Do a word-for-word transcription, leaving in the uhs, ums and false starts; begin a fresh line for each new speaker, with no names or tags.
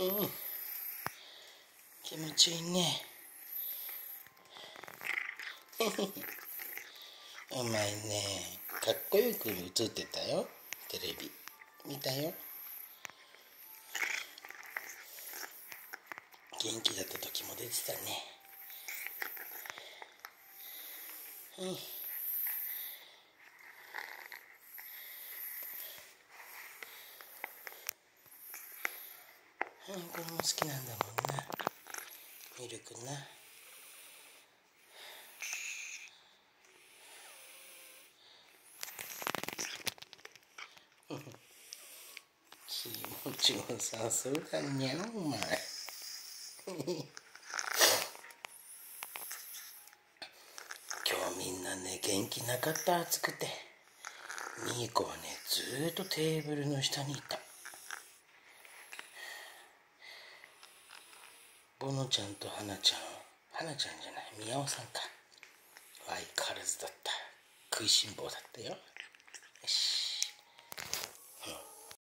うん、気持ちいいね。うまいね。かっこよく映ってたよ、テレビ見たよ。元気だった時も出てたね。うん、うん、これも好きなんだもんな、ミルクな。気持ちよさそうだにゃお前。今日みんなね、元気なかった。暑くてみーこはね、ずーっとテーブルの下にいた。ボノちゃんとハナちゃん、ハナちゃんじゃない、ミヤオさんか、相変わらずだった。食いしん坊だったよ。よし。